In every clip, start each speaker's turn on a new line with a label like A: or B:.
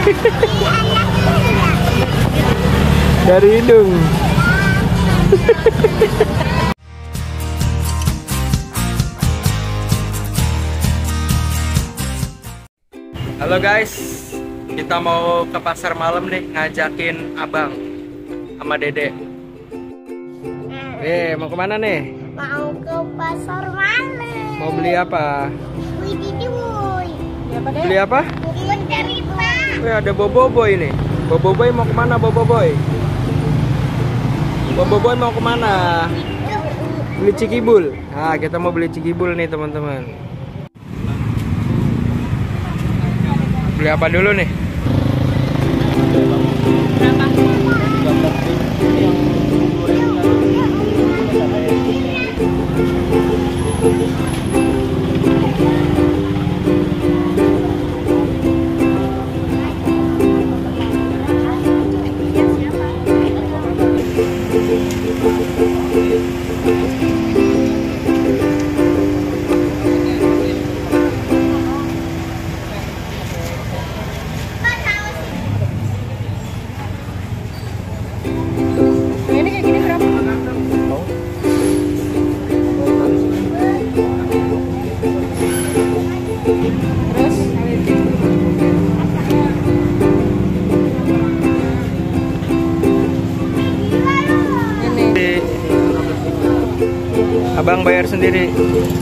A: Dari hidung. Halo guys, kita mau ke pasar malam nih, ngajakin abang sama dede. Mau kemana nih?
B: Mau ke pasar malam.
A: Mau beli apa? Beli apa? Ada Boboiboy nih. Boboiboy mau kemana Boboiboy? Boboiboy mau kemana? Beli Cikibul. Nah, kita mau beli Cikibul nih teman-teman. Beli apa dulu nih? Abang bayar sendiri.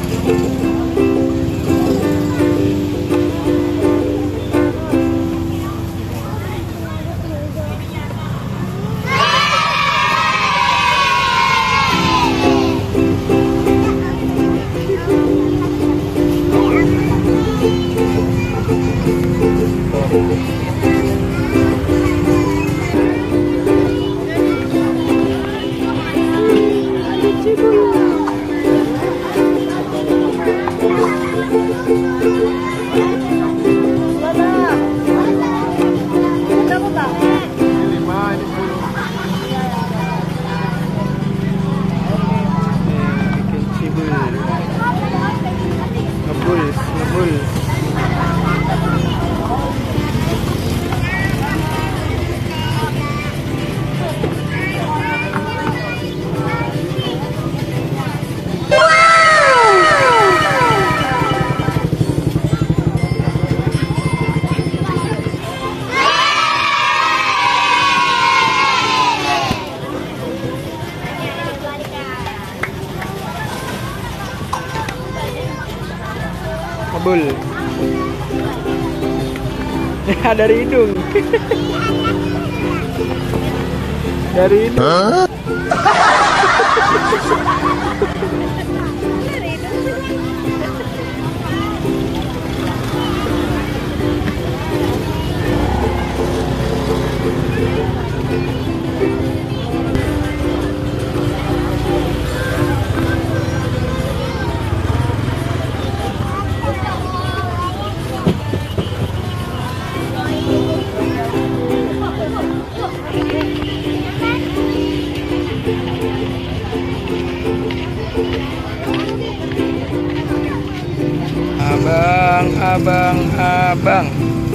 A: Kabul. Ya dari hidung. Dari hidung. Abang.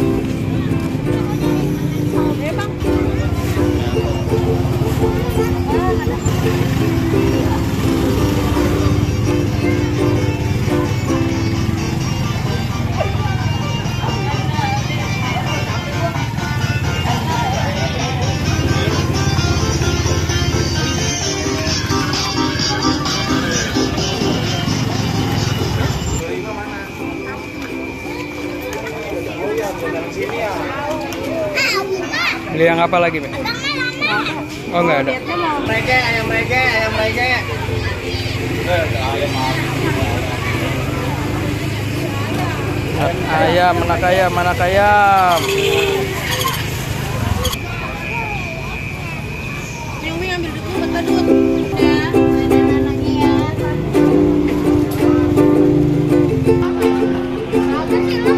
A: Beli yang apa lagi, Mbak? Oh, enggak ada.
C: Ayam rege.
A: Ayam, anak ayam.
B: Yang ambil dulu betadut. Ya, mainan lagi ya. Apa sih lo?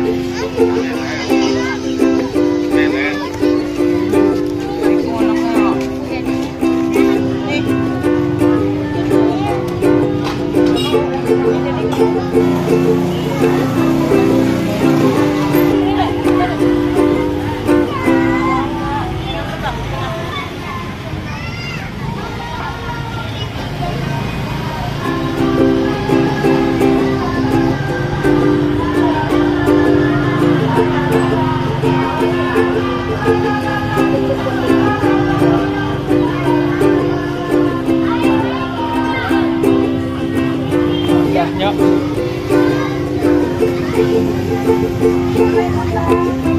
B: Thank you.